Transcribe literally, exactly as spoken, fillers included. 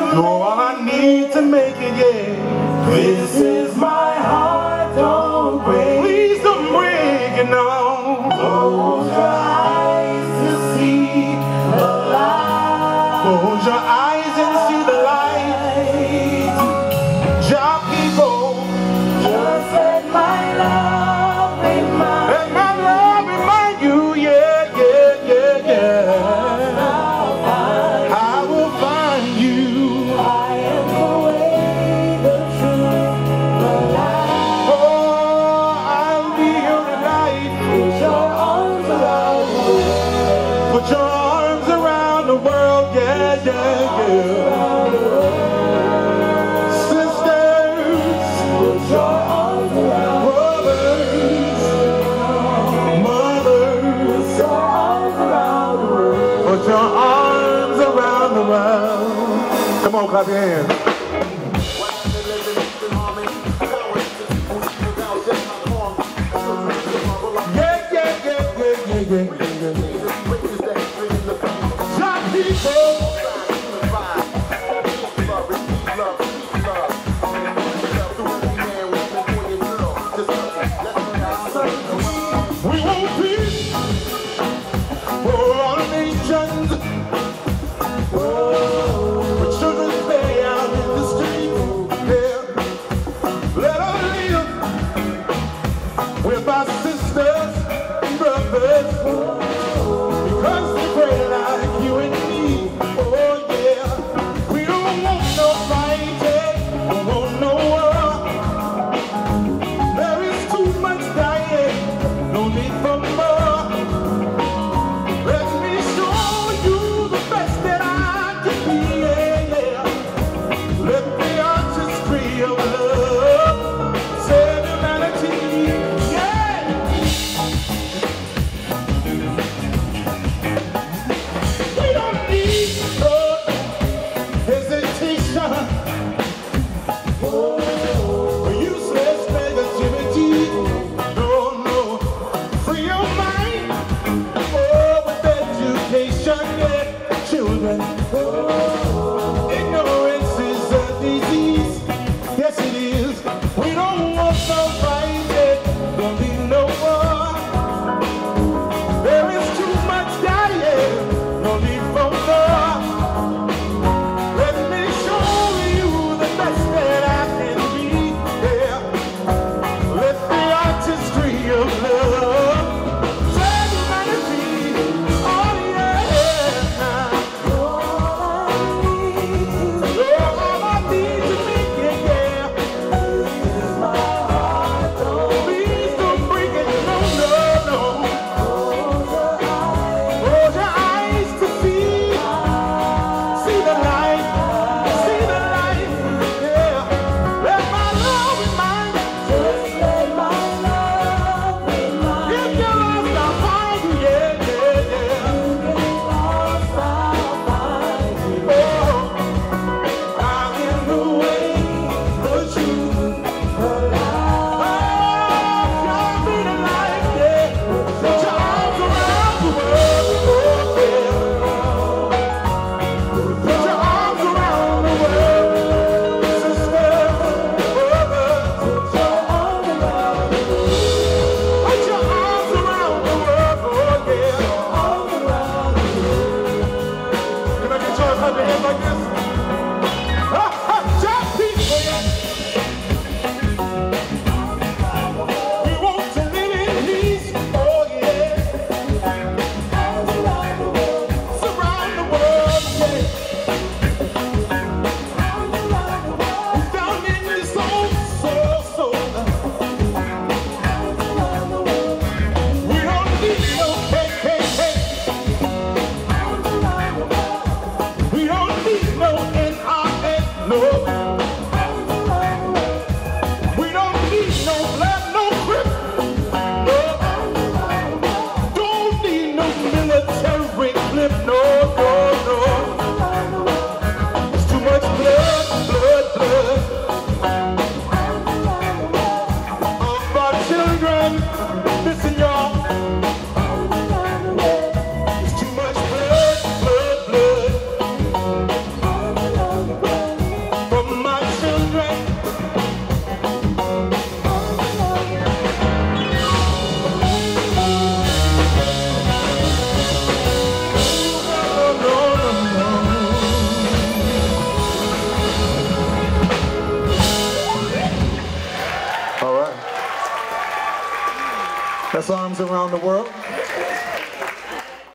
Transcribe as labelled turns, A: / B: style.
A: You're all I need to make it, yeah. This is my heart, don't break. Please don't break it, no. Close your eyes to see the light. Close your eyes and see the light. Job people, just let my love remind. Let my love remind you, yeah, yeah, yeah, yeah. Put your arms around the world, yeah, yeah, yeah. Sisters, put your arms around. Brothers, mothers, put your arms around the world. Put your arms around the world. Come on, clap your hands. Yeah, yeah, yeah, yeah, yeah, yeah. We want peace for all nations. When children stay out in the streets, yeah. Let us live with our sisters and brothers, because they pray like you and me. Oh yeah, we don't want no fighting, we want no war. There is too much dying, no need for more. Let me show you the best that I can be, yeah, yeah. Let the artistry of love save humanity, yeah. We don't need no hesitation, oh, useless negativity. No, no, free your mind, oh, with education, yeah, children. Oh, ignorance is a disease, yes it is. We don't want no fighting, don't need no war. There is too much dying, no need for more. Let me show you the best that I can be, yeah. Let the artistry of love save humanity, oh yeah. That's Arms Around the World.